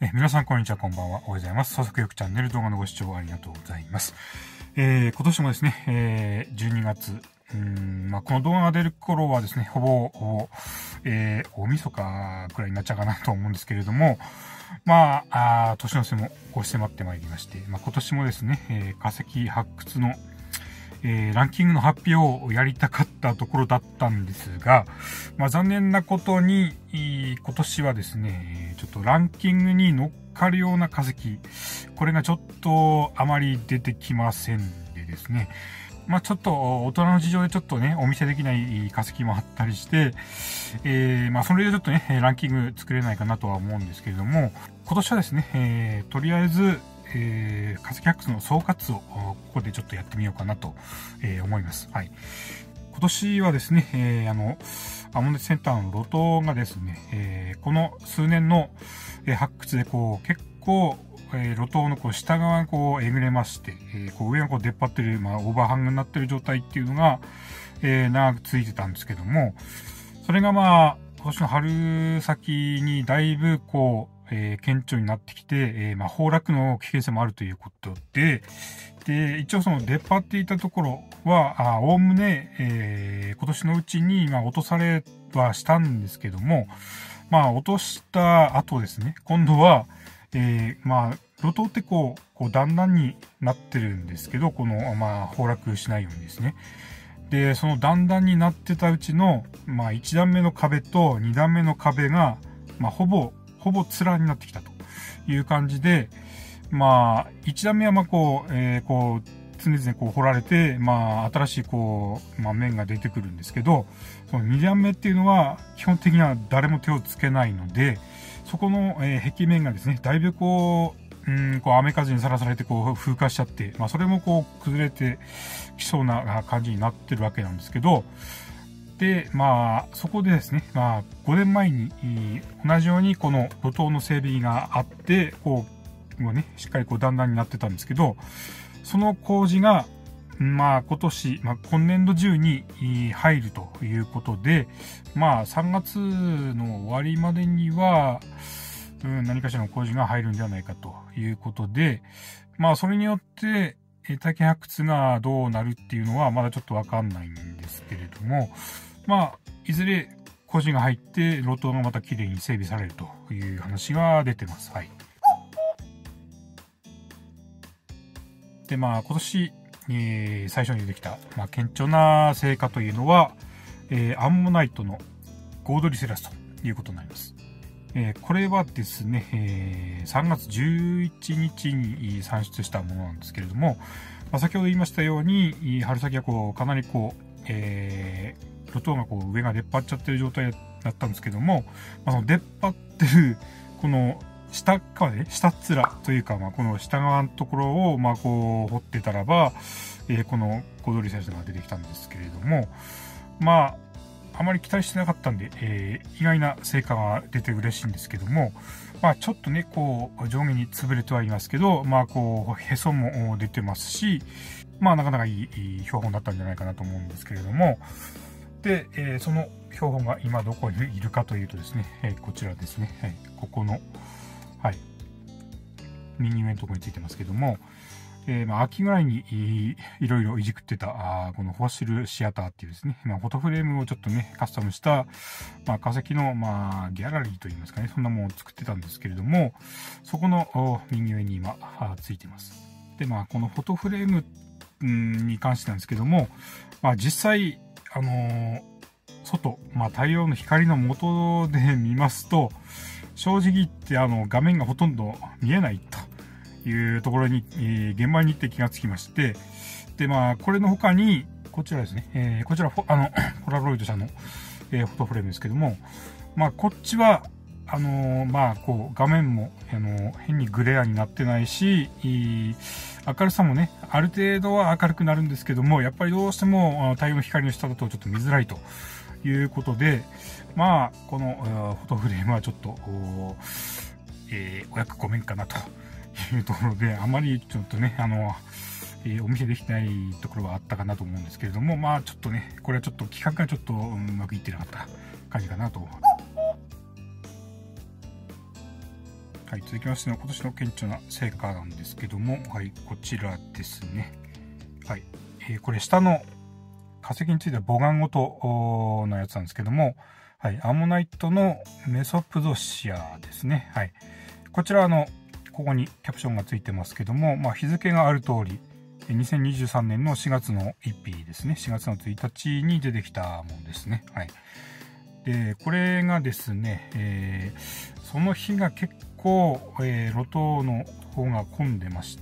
皆さんこんにちは、こんばんは。おはようございます。早速よくチャンネル動画のご視聴ありがとうございます。今年もですね、12月、この動画が出る頃はですね、ほぼ、大晦日くらいになっちゃうかなと思うんですけれども、年の瀬も迫ってまいりまして、今年もですね、化石発掘のランキングの発表をやりたかったところだったんですが、残念なことに、今年はですね、ちょっとランキングに乗っかるような化石、これがちょっとあまり出てきませんでですね、ちょっと大人の事情でちょっとね、お見せできない化石もあったりして、それでちょっとね、ランキング作れないかなとは思うんですけれども、今年はですね、とりあえず、化石発掘の総括をここでちょっとやってみようかなと、思います。はい。今年はですね、アモンデセンターの露頭がですね、この数年の発掘で結構、露頭の下側がえぐれまして、上が出っ張ってる、オーバーハングになってる状態っていうのが、長く続いてたんですけども、それが今年の春先にだいぶ顕著になってきて、崩落の危険性もあるということで、一応その出っ張っていたところは、おおむね、今年のうちに、落とされはしたんですけども、落とした後ですね、今度は、露頭って段々になってるんですけど、崩落しないようにですね。で、その段々になってたうちの、1段目の壁と2段目の壁が、ほぼ面になってきたという感じで、1段目は常々掘られて、新しい面が出てくるんですけど、その2段目っていうのは基本的には誰も手をつけないので、そこの、壁面がですね、だいぶ雨風にさらされて風化しちゃって、それも崩れてきそうな感じになってるわけなんですけど、で、そこでですね、5年前に、同じようにこの露頭の整備があって、しっかり段々になってたんですけど、その工事が、今年、今年度中に入るということで、3月の終わりまでには、何かしらの工事が入るんではないかということで、それによって、体験発掘がどうなるっていうのはまだちょっとわかんないんですけれども、いずれ工事が入って露頭がまた綺麗に整備されるという話が出てます。はい。で、今年、最初に出てきた、顕著な成果というのは、アンモナイトのゴードリセラスということになります。これはですね、3月11日に算出したものなんですけれども、先ほど言いましたように、春先はかなり露頭が上が出っ張っちゃってる状態だったんですけども、その出っ張ってる、この下側ね、下っ面というか、この下側のところを、掘ってたらば、このゴードリセラスが出てきたんですけれども、あまり期待してなかったんで、意外な成果が出て嬉しいんですけども、ちょっとね、上下に潰れてはいますけど、へそも出てますし、なかなかいい標本だったんじゃないかなと思うんですけれども、で、その標本が今どこにいるかというとですね、こちらですね、ここの、右上のところについてますけども、秋ぐらいにいろいろいじくってた、このフォッシルシアターっていうですね、フォトフレームをちょっとね、カスタムした、化石の、ギャラリーといいますかね、そんなものを作ってたんですけれども、そこの右上に今、ついてます。で、このフォトフレームに関してなんですけども、実際、外、太陽の光の下で見ますと、正直言って画面がほとんど見えないというところに、現場に行って気がつきまして、で、これの他に、こちらですね、こちらポラロイド社の、フォトフレームですけども、こっちは、画面も、変にグレアになってないし、明るさもね、ある程度は明るくなるんですけども、やっぱりどうしても太陽の光の下だとちょっと見づらいということで、このフォトフレームはちょっと、お役御免かなというところで、あまりちょっとね、お見せできないところはあったかなと思うんですけれども、ちょっとね、これはちょっと企画がちょっとうまくいってなかった感じかなと。 はい、続きましての今年の顕著な成果なんですけども、はい、こちらですね。はい、これ下の化石については母岩ごとのやつなんですけども、はい、アンモナイトのメソプゾシアですね。はい、こちらここにキャプションがついてますけども、日付がある通り、2023年の4月の1日ですね。4月の1日に出てきたものですね。はい。で、これがですね、その日が結構、路頭の方が混んでまして、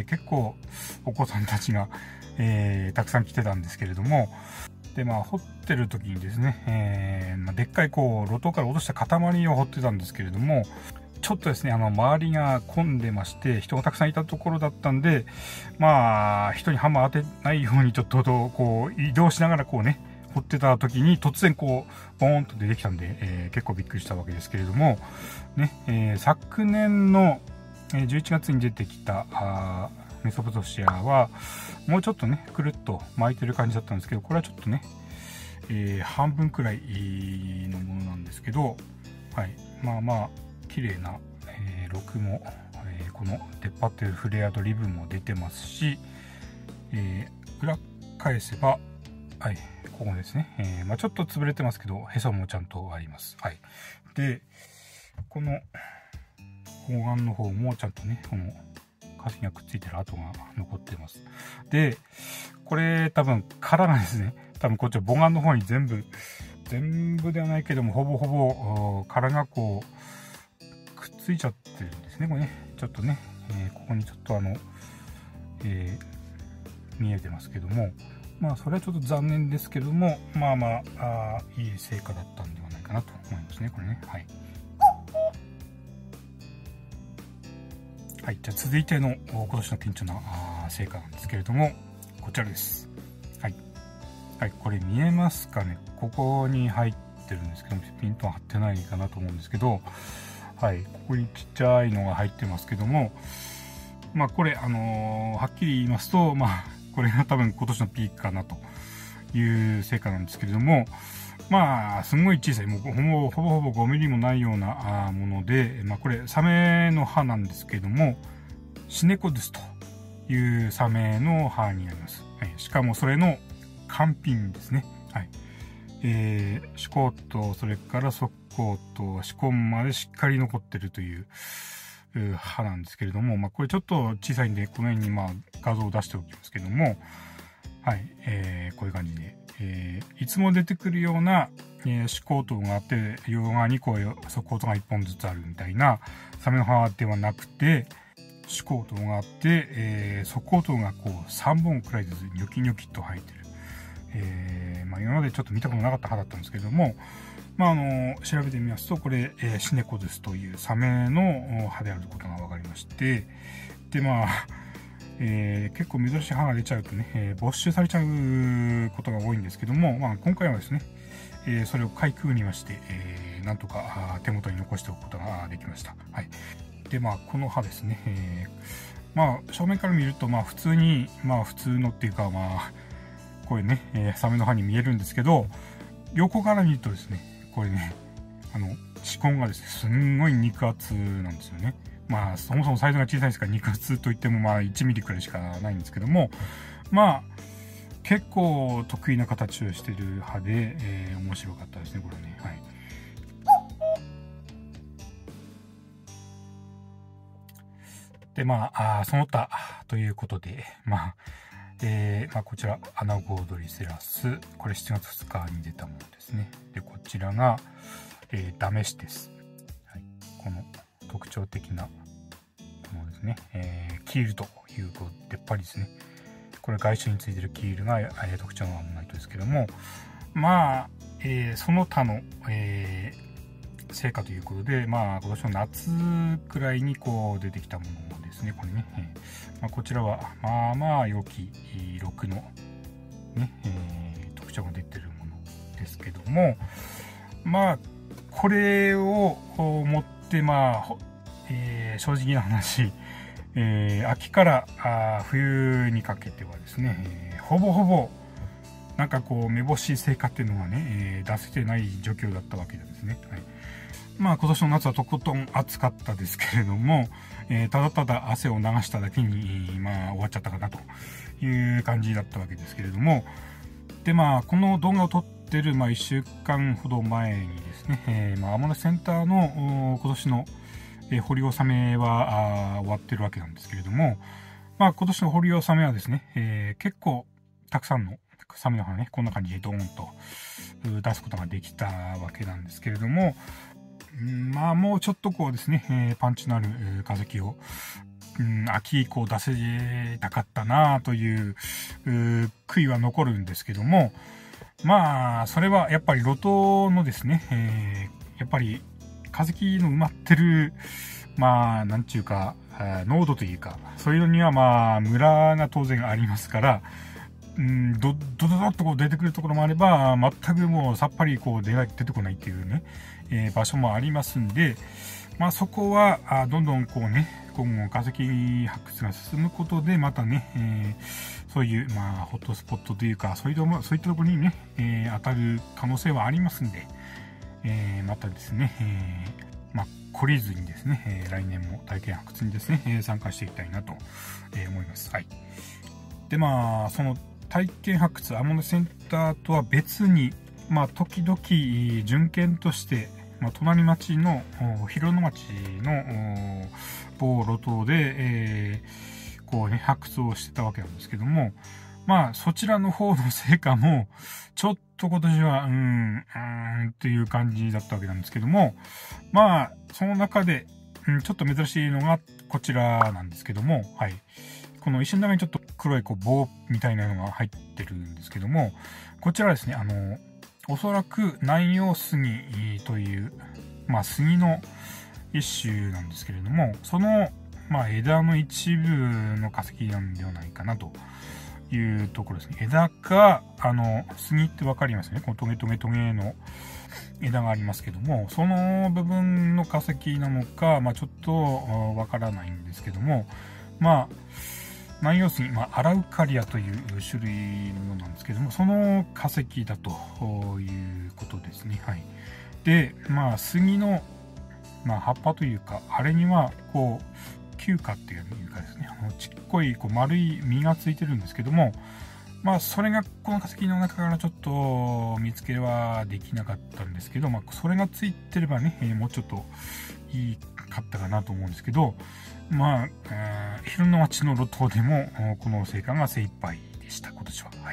結構お子さんたちが、たくさん来てたんですけれども、で、掘ってる時にですね、でっかい路頭から落とした塊を掘ってたんですけれども、ちょっとですね、周りが混んでまして、人がたくさんいたところだったんで、人にハンマー当てないようにちょっと移動しながら掘ってた時に突然ボーンと出てきたんで、結構びっくりしたわけですけれども、ね、昨年の11月に出てきたメソプゾシアは、もうちょっとね、くるっと巻いてる感じだったんですけど、これはちょっとね、半分くらいのものなんですけど、はい、綺麗な、録も、この出っ張ってるフレアドリブンも出てますし、裏返せば、はい、ここですね、ちょっと潰れてますけど、へそもちゃんとあります。はい。で、この方眼の方もちゃんとね、この化石がくっついてる跡が残ってます。で、これ多分殻がですね、多分こっちは母眼の方に全部ではないけども、ほぼほぼ殻がくっついちゃってるんですね。これね、ちょっとね、ここにちょっと見えてますけども、それはちょっと残念ですけども、いい成果だったんではないかなと思いますね、これね。はい。はい、じゃあ続いての今年の顕著な成果なんですけれども、こちらです。はい。はい、これ見えますかね。ここに入ってるんですけども、ピントは張ってないかなと思うんですけど、はい、ここにちっちゃいのが入ってますけども、これ、はっきり言いますと、これが多分今年のピークかなという成果なんですけれども、すんごい小さい、もうほぼ5ミリもないようなもので、これ、サメの歯なんですけども、シネコドゥスというサメの歯になります。はい、しかもそれの完品ですね。はい。歯垢と、それから側溝と歯根までしっかり残ってるという歯なんですけれども、これちょっと小さいんで、この辺に画像を出しておきますけども、はい、こういう感じで、いつも出てくるような、歯垢頭があって、両側に側溝頭が1本ずつあるみたいなサメの歯ではなくて、歯垢頭があって、側溝頭が3本くらいずつニョキニョキと生えてる。今までちょっと見たことなかった歯だったんですけども、調べてみますと、これ、シネコドゥスというサメの歯であることが分かりまして、で、結構珍しい歯が出ちゃうとね、没収されちゃうことが多いんですけども、今回はですね、それをかいくぐりまして、なんとか手元に残しておくことができました。はい。で、この歯ですね、正面から見ると、普通に、普通のっていうか、これね、サメの歯に見えるんですけど、横から見るとですね、これね、歯根がですね、すんごい肉厚なんですよね。そもそもサイズが小さいですから、肉厚といっても1ミリくらいしかないんですけども、結構得意な形をしている歯で、面白かったですね、これね。はい。で、その他ということで、こちら、アナゴードリセラス。これ7月2日に出たものですね。で、こちらが、ダメシです。はい、この特徴的なものですね。キールという出っ張りですね。これ外周についてるキールが、特徴のアンモナイトですけども、その他の、成果ということで、今年の夏くらいに出てきたものですね、これね。こちらは、良き6の、ね、特徴が出てるものですけども、これを持って、正直な話、秋から冬にかけてはですね、ほぼほぼ、めぼしい成果っていうのがね、出せてない状況だったわけなんですね。はい。 まあ今年の夏はとことん暑かったですけれども、ただただ汗を流しただけに、まあ終わっちゃったかなという感じだったわけですけれども、でまあこの動画を撮ってる、まあ1週間ほど前にですね、まあアモレセンターの今年の掘り納めは終わってるわけなんですけれども、まあ今年の掘り納めはですね、結構たくさんのサメの花ね、こんな感じでドーンと出すことができたわけなんですけれども、まあもうちょっとこうですね、パンチのある化石を、秋以降出せたかったなという悔いは残るんですけども、まあそれはやっぱり露頭のですね、やっぱり化石の埋まってる、まあなんちゅうか濃度というか、そういうのにはまあムラが当然ありますから、ドドドっとこう出てくるところもあれば、全くもうさっぱりこう出てこないっていうね、場所もありますんで、まあそこはどんどんこうね、今後化石発掘が進むことでまたね、そういうまあホットスポットというか、そういったところにね、当たる可能性はありますんで、またですね、まあ懲りずにですね、来年も体験発掘にですね、参加していきたいなと思います。はい。でまあその体験発掘アモレセンターとは別に、まあ時々巡検として、まあ、隣町の広野町の某路頭で、こうね発掘をしてたわけなんですけども、まあそちらの方の成果もちょっと今年はっていう感じだったわけなんですけども、まあその中で、ちょっと珍しいのがこちらなんですけども、はい。この石の中にちょっと黒いこう棒みたいなのが入ってるんですけども、こちらですね、おそらく南洋杉という、まあ杉の一種なんですけれども、その、まあ、枝の一部の化石なんではないかなというところですね。枝か、杉ってわかりますね。このトゲトゲトゲの枝がありますけども、その部分の化石なのか、まあちょっとわからないんですけども、まあ、南洋杉、アラウカリアという種類のものなんですけども、その化石だということですね。はい。で、まあ、杉の、葉っぱというか、あれには、こう、球果っていうかですね、ちっこい、こう、丸い実がついてるんですけども、まあ、それが、この化石の中からちょっと見つけはできなかったんですけど、まあ、それがついてればね、もうちょっといいかったかなと思うんですけど、まあ、広野町の路頭でもこの成果が精一杯でした、今年は。はい。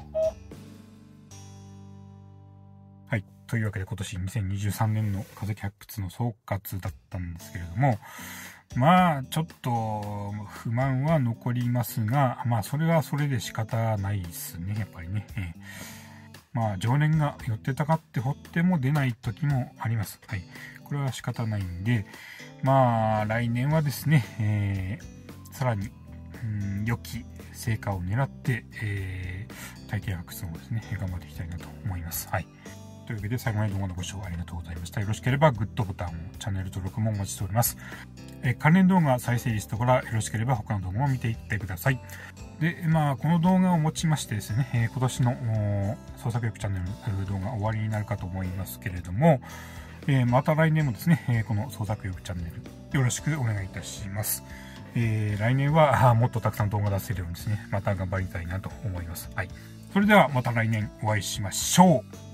はい。というわけで今年2023年の化石発掘の総括だったんですけれども、まあ、ちょっと不満は残りますが、まあ、それはそれで仕方ないですね、やっぱりね。まあ、常連が寄ってたかって掘っても出ない時もあります。はい。これは仕方ないんで、まあ、来年はですね、さらに、良き成果を狙って、体験発掘をですね、頑張っていきたいなと思います。はい。というわけで、最後まで動画のご視聴ありがとうございました。よろしければグッドボタンを、チャンネル登録もお待ちしております。関連動画再生リストからよろしければ他の動画も見ていってください。で、まあ、この動画をもちましてですね、今年の創作力チャンネル動画終わりになるかと思いますけれども、また来年もですね、この創作力チャンネルよろしくお願いいたします。来年はもっとたくさん動画出せるようにですね、また頑張りたいなと思います。はい。それではまた来年お会いしましょう。